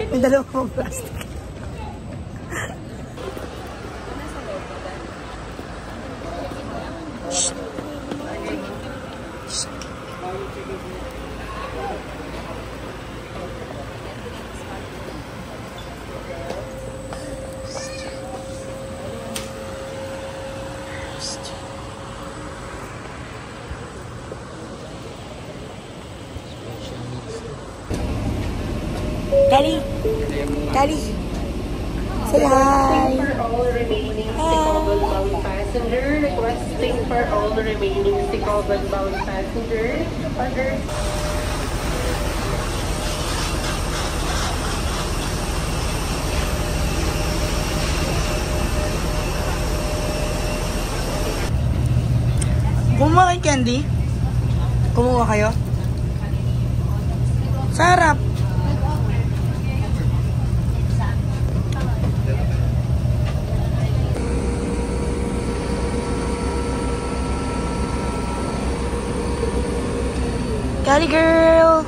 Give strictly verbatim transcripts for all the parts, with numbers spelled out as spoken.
May dalawang pang plastic. Shh. Shh. Daddy, Daddy, say hi. For all remaining Stikobon-bound passenger, requesting for all remaining Stikobon-bound passenger, under. Kumuha kay Candy? Kumuha kayo? Sarap. Daddy girl.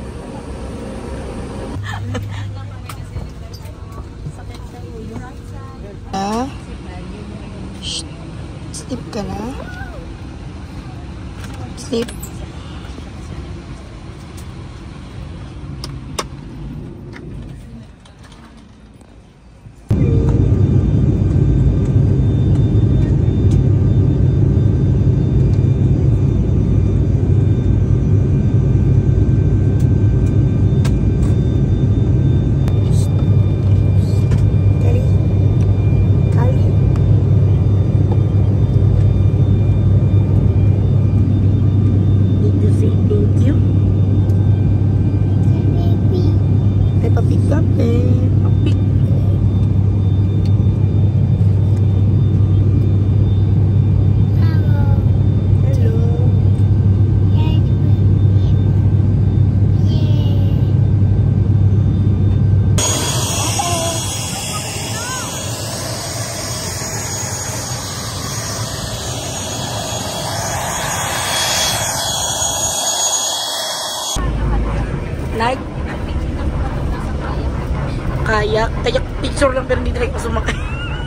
Ah? Shh. Sleep ka na? Sleep. Like, kayak, kayak picture lang pero hindi direct sumakay.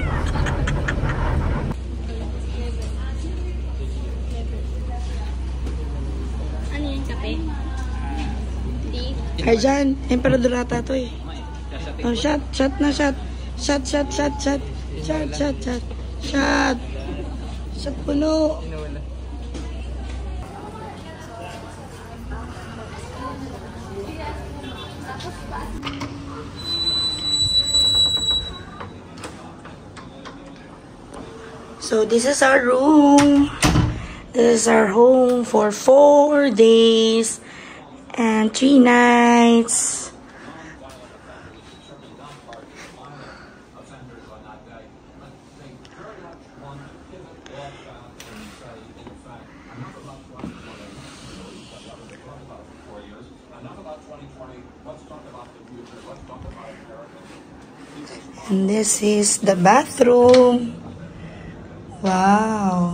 Ano yung kape? Hindi. Kaya dyan, emperador ata to eh. Oh, shot, shot na shot. Shot, shot, shot, shot. Shot, shot, shot. Shot. Shot puno. So this is our room. This is our home for four days and three nights. And this is the bathroom. Wow.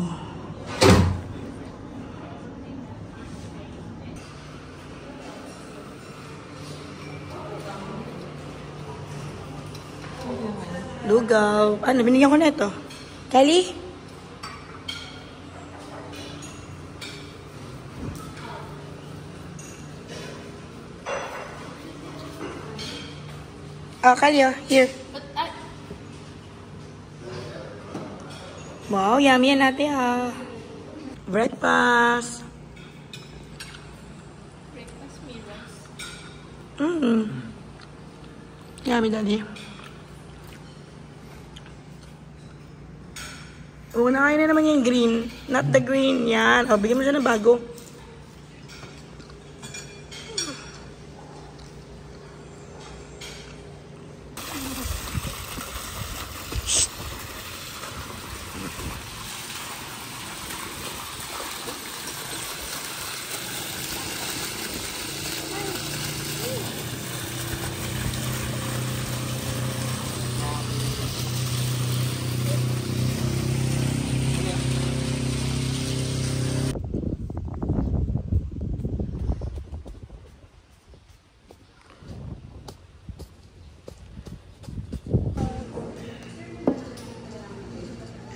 Lugaw. Ano, binigyan ko na ito. Kali? Ah, Kali, oh. Here. Wow, yummy yan natin ha. Breakfast. Breakfast meals. Mm. Yummy, Daddy. Oo, nakain na naman yung green. Not the green. Yan. O, bigyan mo siya ng bago.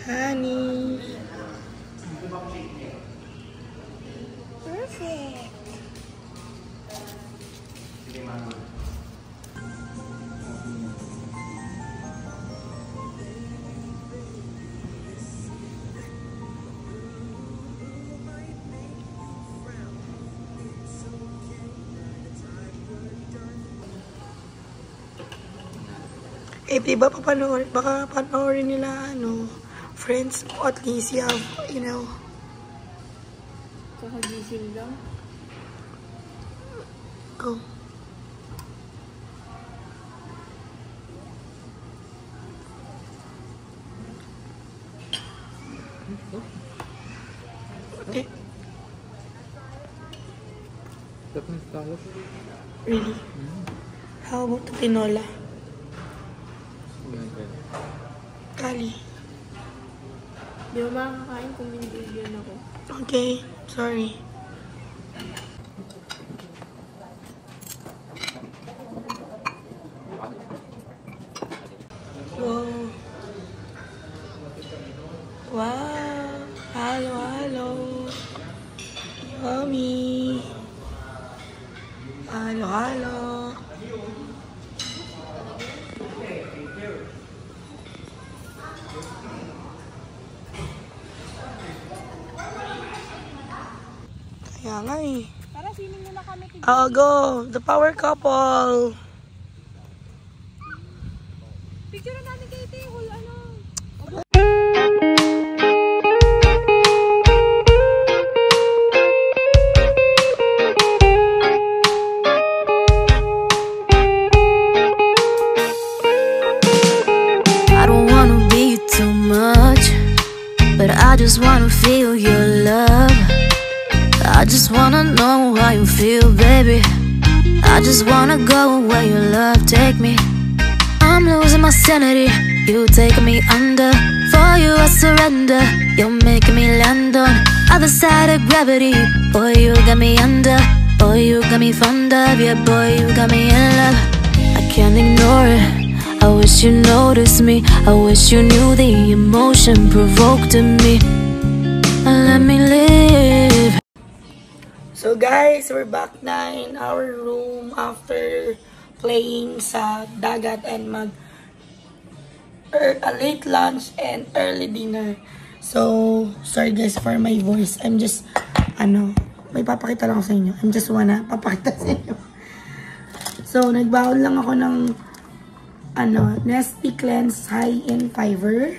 Honey. Perfect. Eh, diba papanoorin, baka panoorin nila, ano, friends mo, at least you have, you know. Kakagising lang. Go. Okay. Really? How about the tinola? Kali. Di ba makakain kung binibigyan ako? Okay, sorry. Wow. Wow. Halo, halo. Yummy. Halo, halo. Kaya nga eh. Tara, swimming muna kami. I'll go. The power couple. Picture na natin kay Ate. Wala ano. I don't wanna be too much, but I just wanna feel your love. I just wanna know how you feel, baby. I just wanna go where your love take me. I'm losing my sanity, you taking me under. For you I surrender, you're making me land on other side of gravity. Boy, you got me under. Boy, you got me fond of. Yeah, boy, you got me in love. I can't ignore it. I wish you noticed me. I wish you knew the emotion provoked in me. Let me live. So guys, we're back na in our room after playing sa dagat and mag er, a late lunch and early dinner. So, sorry guys for my voice. I'm just, ano, may papakita lang ako sa inyo. I'm just wanna papakita sa inyo. So, nagbaon lang ako ng ano, Nesty Cleanse High in Fiber.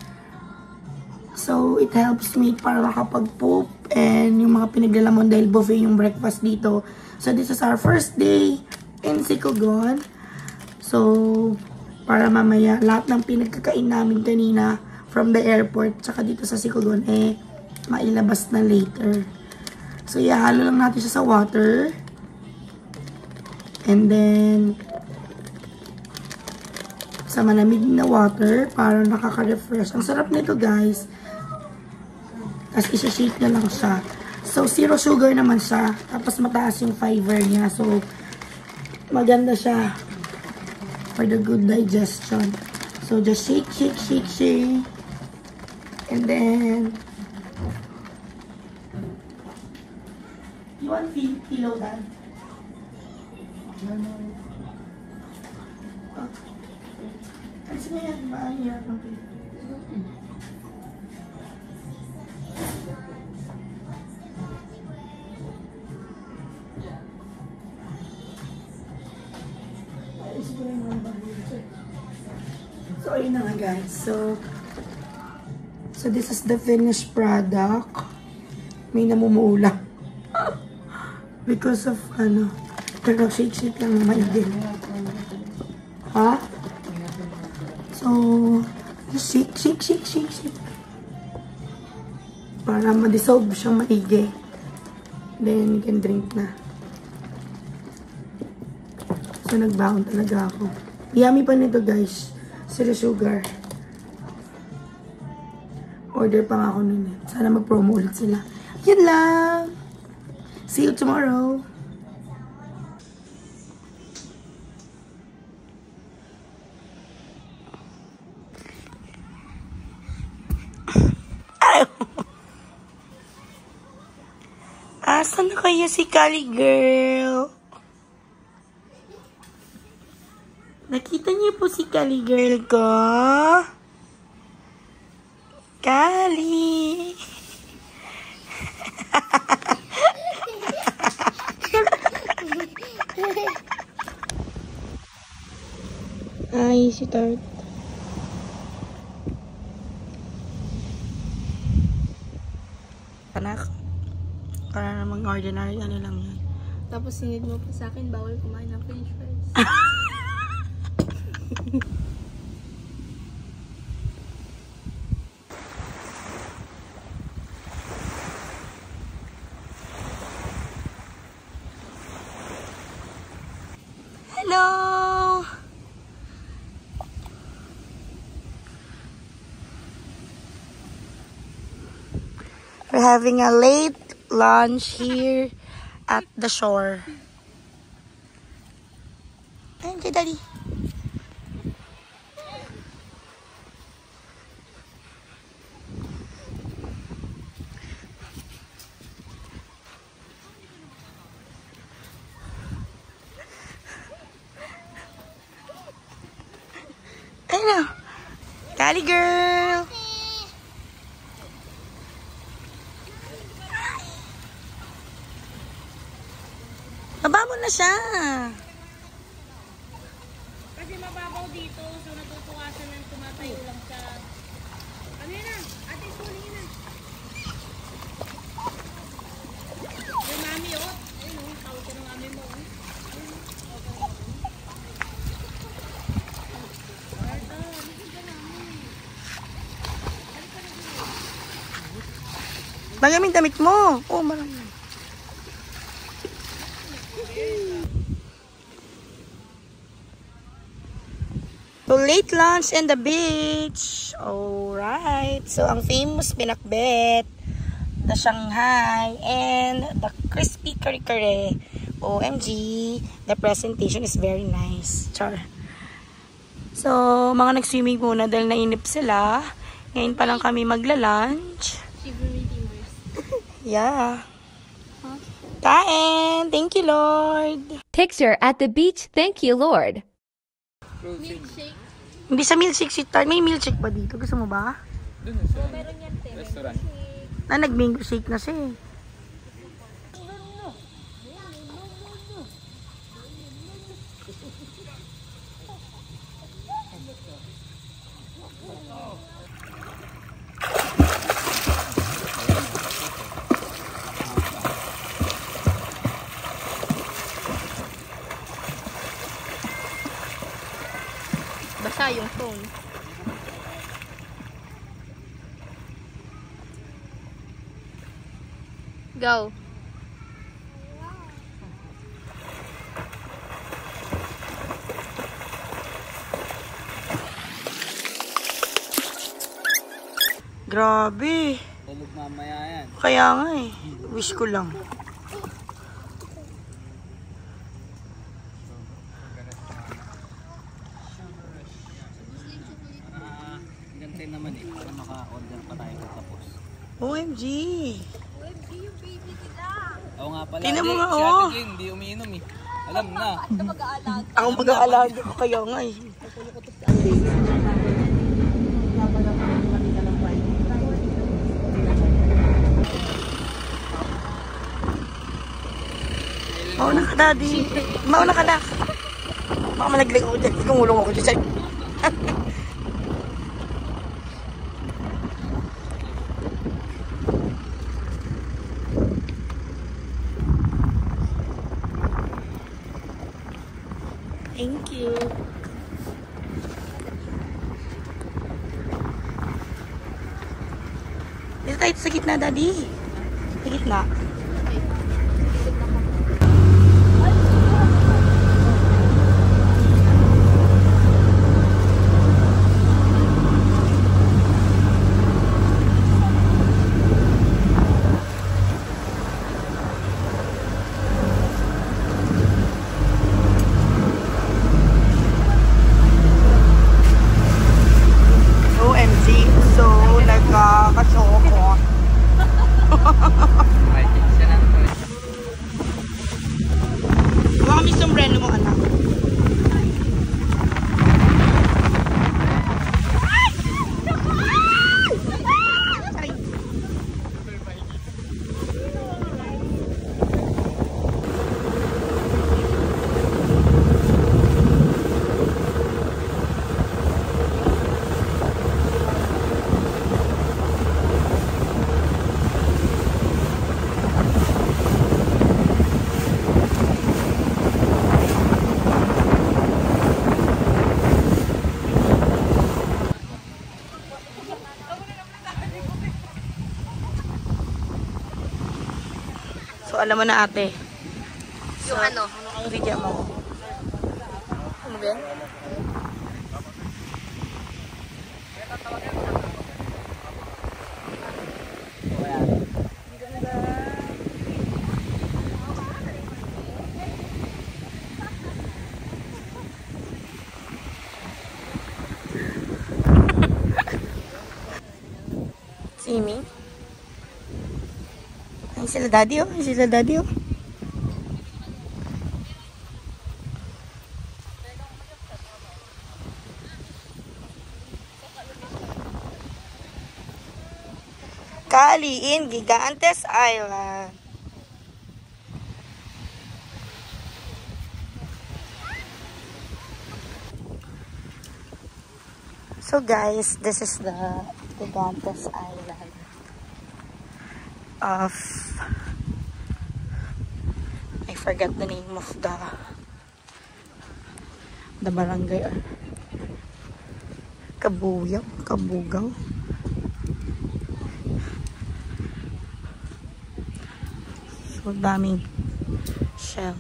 So, it helps me para makapag-poop and yung mga pinaglalamon dahil buffet yung breakfast dito. So, this is our first day in Sicogon. So, para mamaya, lahat ng pinagkakain namin kanina from the airport, tsaka dito sa Sicogon, eh, mailabas na later. So, ihalo lang natin siya sa water. And then, sa malamig na water, para nakaka-refresh. Ang sarap nito, guys. Tapos, isa-shake na lang siya. So, zero sugar naman siya. Tapos, mataas yung fiber niya. So, maganda siya for the good digestion. So, just shake, shake, shake, shake. And then, you want pillow, Dad? Kasi nga yan, maahirap ang pillow. So, ayun na nga guys. So, so this is the finished product. May namumuula. Because of, ano, pero shake-shake lang naman din. Ha? So, shake, shake, shake, shake, shake. Para ma-dissolve siyang maigi. Then, you can drink na. So, nagbaon talaga ako. Yummy pa nito, guys. Zero sugar. Order pa nga ako nun eh. Sana mag-promo ulit sila. Yun lang! See you tomorrow! Nasaan na kaya si Kali Girl? Nakita niyo po si Kali Girl ko? Kali! Ay, si Tart. Anak, para namang ordinary, ano lang yan. Tapos sinid mo pa sa akin, bawal kumain ng french fries. Hello! We're having a late lunch here at the shore. Ayun kay Daddy. Ayun na. Kali Girl. Baba mo na siya. Kasi mababaw dito, so natutukasan ng tumatayo lang sa... Ano yun na? Ate, suli na. Yung mami, oh. Ayun, oh. Tawag ka ng mami mo, oh. Magaming damit mo. Oh, marami. So, late lunch in the beach. Alright. So, ang famous pinakbet, the Shanghai, and the crispy kare-kare. O M G, the presentation is very nice. Char. So, mga nag-swimming muna dahil nainip sila. Ngayon pa lang kami magla-lunch. Shivery timbers. Yeah. Kain! Thank you, Lord! Picture at the beach. Thank you, Lord. Milkshake. Hindi sa milkshake si Tart. May milkshake ba dito? Gusto mo ba? Doon sa restaurant. Na nag-mango shake na siya eh. Basa yung phone. Go. Grabe. Tulog mamaya yan. Kaya nga eh. Wish ko lang. Gantay naman eh. Para maka-order pa tayo tapos. O M G. Oo nga pala. Tingnan mo Di, nga, si oh. Ate Jane, hindi umiinom eh. Alam na. Ako mag-aalaga ko kaya nga eh. Mauna ka, Daddy. Mauna ka na. Baka malaglag ako dyan. Kumulong ako dyan. Thank you. Dito tayo sa gitna, Daddy. Sa gitna. O M G, so nagkakasoko. Right. alam mo na ate. Yung ano? Ang video mo. Ano ba yan? Simi. Ay sila daddy oh. Ay sila daddy oh. Kaliin Gigantes Island. So guys, this is the Gigantes Island of, I forgot the name of the the barangay or Kabuyaw, Kabugaw. So daming shell.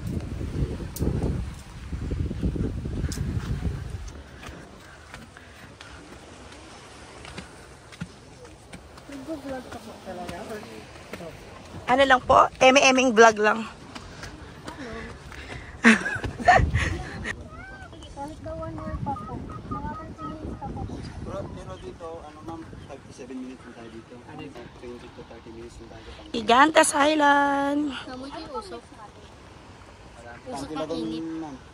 Ano lang po? Eme-emeng vlog lang. Kahit daw one hour pa po. Mga thirty minutes pa po. Pero dito, ano ma'am, five to seven minutes na tayo dito. twenty to thirty minutes na tayo. Gigantes Island. Namoy ko yung usok. Usok na init.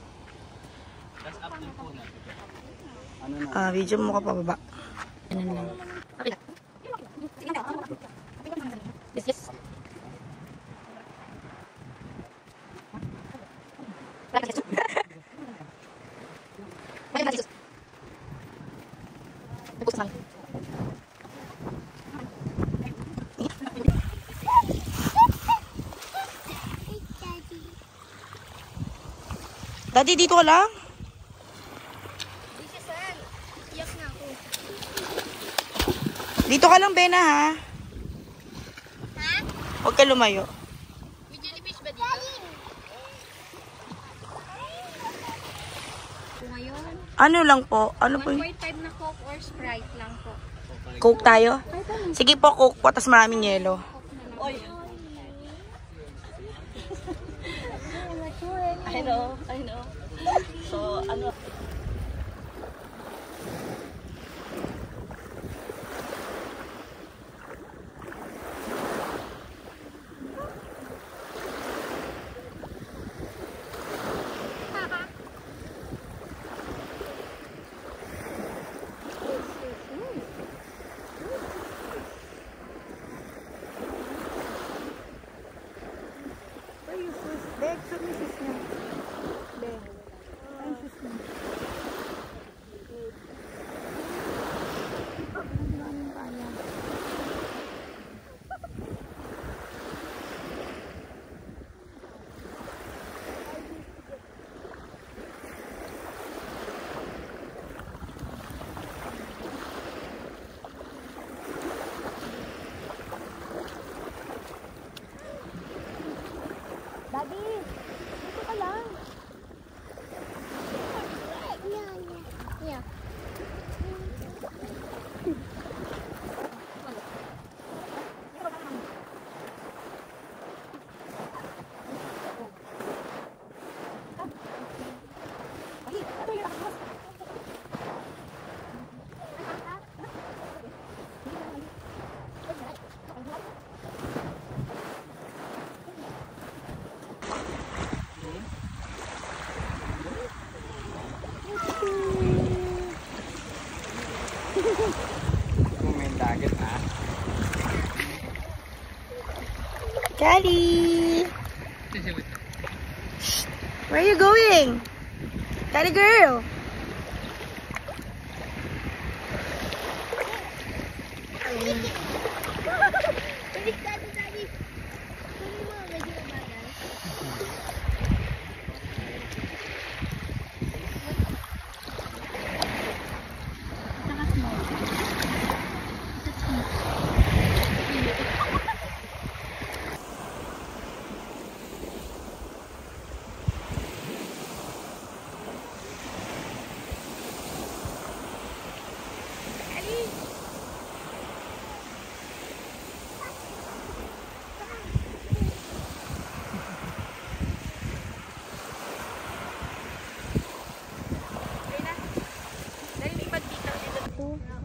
Ano na? Ah, video mo ka pababa. Ano lang. Yes, yes. Daddy, dito ka lang. Iyak na ako. Dito ka lang, Bena, ha? Ha? Huwag ka lumayo. May jellyfish ba dito? Ngayon, Ano lang po? Ano po? one point five na Coke or Sprite lang po. Coke tayo? Sige po, Coke po. Tapos maraming yelo. I know, I know. So, ano? Daddy, dito ka lang. Yeah, yeah. Kung may dagat ha. Daddy! Where are you going? Daddy girl!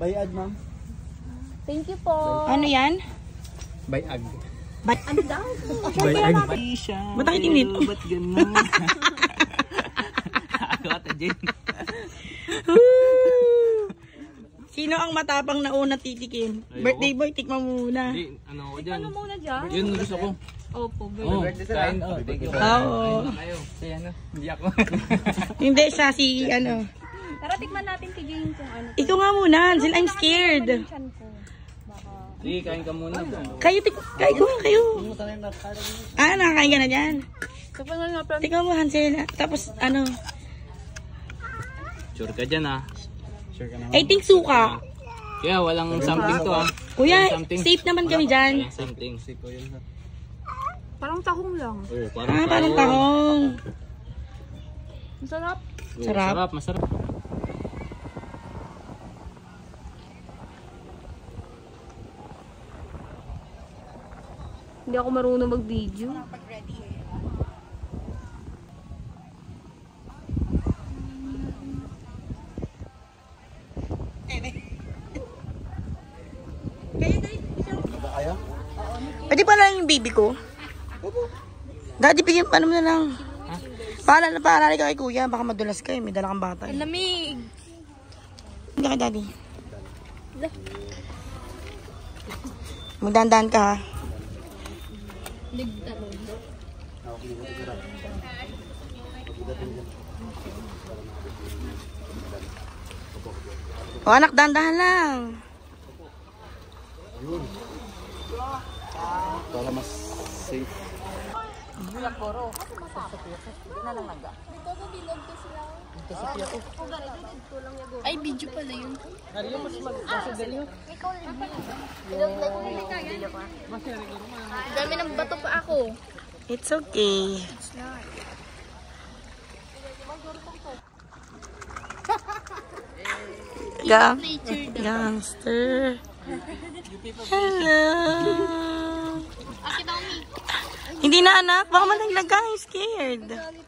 Bayad, ma'am. Thank you po. Ano yan? Bayag. Ba't ano daw? Bayag. Ba't ang init? Ba't ganun? Ako ata dyan. Sino ang matapang na una titikin? Birthday boy, tikman mo muna. Hindi, ano ko dyan. Ano muna dyan? Yun, gusto ko. Opo, Oh, kain. Oh, thank you. Oo. Ayaw. Si ano, hindi ako. Hindi siya si ano. Tara, tikman natin kay Jane kung ano. Ikaw nga muna, Hansel, I'm scared. Chan ko. Baka... Sige, kain ka muna. Kayo, tik kayo, kayo, kayo. Ah, nakakain ka na dyan. Kapag nga nga, Tingnan mo, Hansel. Tapos, ano, Sure ka dyan ah. Sure ka naman. I think suka. Kaya walang something to ah. Kuya, Walang something. safe naman kami dyan. Walang something. parang tahong lang. Oh, Ah, parang tahong. Ang sarap. Oh, Sarap. Sarap, masarap. Hindi ako marunong mag-video. Pwede pa lang yung baby ko? Daddy, bigyan pa naman na lang. Paalala, paalala ka kay kuya. Baka madulas ka eh. May dala kang bata. Ang lamig. Hindi ka, daddy. Magdandaan ka ha. O anak, dandahan lang. Para mas safe. Ay, video pala yun. Dami ng bato pa ako. It's okay. Gang gangster. Hello. Hindi na anak, baka malaglag ka, I'm scared.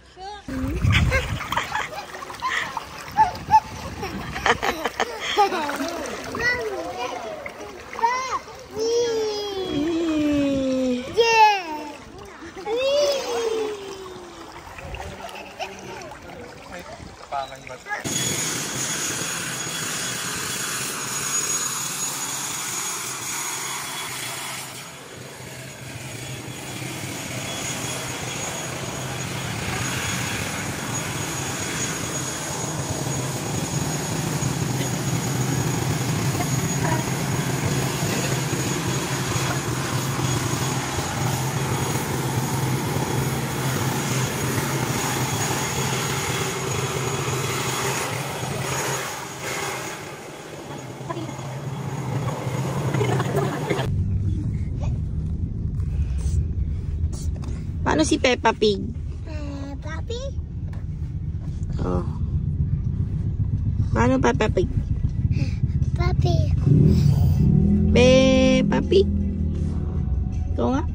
Paano si Peppa Pig? Peppa Pig? Oh. Paano Peppa Pig? Peppa Pig. Peppa Pig. Ito nga.